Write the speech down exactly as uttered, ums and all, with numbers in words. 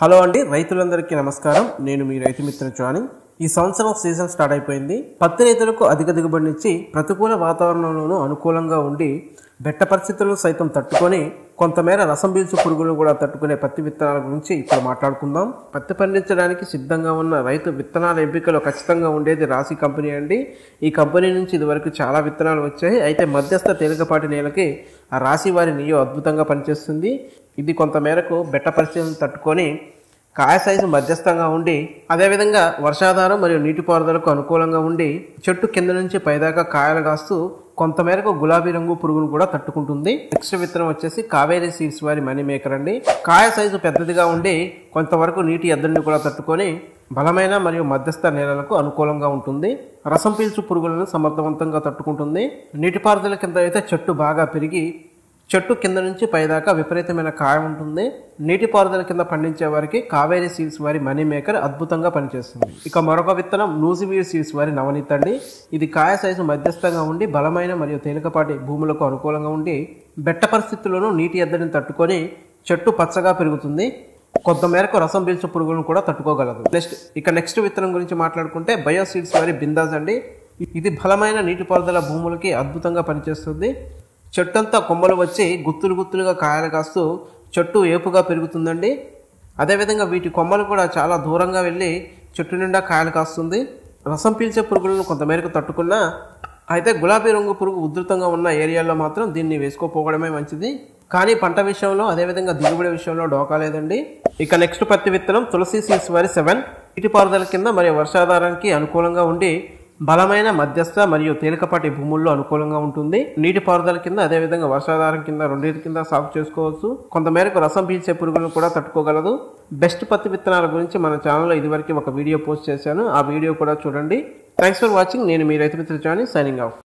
Hello అండి, రైతులందరికీ నమస్కారం. నేను మీ రైతు మిత్ర జాని. ఈ సంవత్సరం సీజన్ స్టార్ట్ అయిపోయింది. పత్తి రైతులకు అధిక దిగుబడినిచ్చి ప్రతికూల వాతావరణంలోనూ అనుకూలంగా ఉండి బెట్ట పరిస్థితులను సైతం తట్టుకొని కొంతమేర రసం పీల్చు పురుగులను కూడా తట్టుకునే పత్తి విత్తనాల గురించి ఇప్పుడు మాట్లాడుకుందాం. పత్తి పండించడానికి సిద్ధంగా ఉన్న రైతు విత్తనాల ఎంపికలో ఖచ్చితంగా ఉండేది రాశి కంపెనీ అండి. ఈ కంపెనీ నుంచి ఇదివరకు చాలా విత్తనాలు వచ్చాయి. అయితే మధ్యస్థ తేలికపాటి నేలకి ఆ రాశి వారి నియో అద్భుతంగా పనిచేస్తుంది. ఇది కొంతమేరకు బెట్ట పరిస్థితులను తట్టుకొని కాయ సైజు మధ్యస్థంగా ఉండి అదేవిధంగా వర్షాధారం మరియు నీటిపారుదలకు అనుకూలంగా ఉండి చెట్టు కింద నుంచి పైదాకా కాయలు కాస్తూ కొంతమేరకు గులాబీ రంగు పురుగును కూడా తట్టుకుంటుంది. నెక్స్ట్ విత్తనం వచ్చేసి కావేరీ సీడ్స్ వారి మనీ మేకర్ అండి. కాయ సైజు పెద్దదిగా ఉండి కొంతవరకు నీటి ఎద్దడిని కూడా తట్టుకొని బలమైన మరియు మధ్యస్థ నేలలకు అనుకూలంగా ఉంటుంది. రసం పీల్చు పురుగులను సమర్థవంతంగా తట్టుకుంటుంది. నీటిపారుదల కింద అయితే చెట్టు బాగా పెరిగి చెట్టు కింద నుంచి పైదాకా విపరీతమైన కాయ ఉంటుంది. నీటిపారుదల కింద పండించే వారికి కావేరీ సీడ్స్ వారి మనీ మేకర్ అద్భుతంగా పనిచేస్తుంది. ఇక మరొక విత్తనం నూజివీడ్ సీడ్స్ వారి నవనీత్ అండి. ఇది కాయ సైజు మధ్యస్థంగా ఉండి బలమైన మరియు తేలికపాటి భూములకు అనుకూలంగా ఉండి బెట్ట పరిస్థితుల్లోనూ నీటి ఎద్దడిని తట్టుకొని చెట్టు పచ్చగా పెరుగుతుంది. కొంతమేరకు రసం పీల్చు పురుగులను కూడా తట్టుకోగలదు. నెక్స్ట్ ఇక నెక్స్ట్ విత్తనం గురించి మాట్లాడుకుంటే బయో సీడ్స్ వారి బిందాస్ అండి. ఇది బలమైన నీటిపారుదల భూములకి అద్భుతంగా పనిచేస్తుంది. చెట్టంతా కొమ్మలు వచ్చి గుత్తులు గుత్తులుగా కాయలు కాస్తూ చెట్టు ఏపుగా పెరుగుతుందండి. అదేవిధంగా వీటి కొమ్మలు కూడా చాలా దూరంగా వెళ్ళి చెట్టు నిండా కాయలు కాస్తుంది. రసం పీల్చే పురుగులను కొంతమేరకు తట్టుకున్నా అయితే గులాబీ రంగు పురుగు ఉధృతంగా ఉన్న ఏరియాల్లో మాత్రం దీన్ని వేసుకోపోవడమే మంచిది. కానీ పంట విషయంలో అదేవిధంగా దిగుబడి విషయంలో డోకా లేదండి. ఇక నెక్స్ట్ పత్తి విత్తనం తులసి సీడ్స్ వారి సెవెన్. నీటిపారుదల కింద మరియు వర్షాధారానికి అనుకూలంగా ఉండి బలమైన మధ్యస్థ మరియు తేలికపాటి భూముల్లో అనుకూలంగా ఉంటుంది. నీటిపారుదల కింద అదేవిధంగా వర్షాధారం కింద రెండింటి కింద సాగు చేసుకోవచ్చు. కొంతమేరకు రసం పీల్చే పురుగులను కూడా తట్టుకోగలదు. బెస్ట్ పత్తి విత్తనాల గురించి మన ఛానల్లో ఇదివరకు ఒక వీడియో పోస్ట్ చేశాను. ఆ వీడియో కూడా చూడండి. Thanks for watching. నేను మీ రైతు మిత్ర జాని, సైనింగ్ ఆఫ్.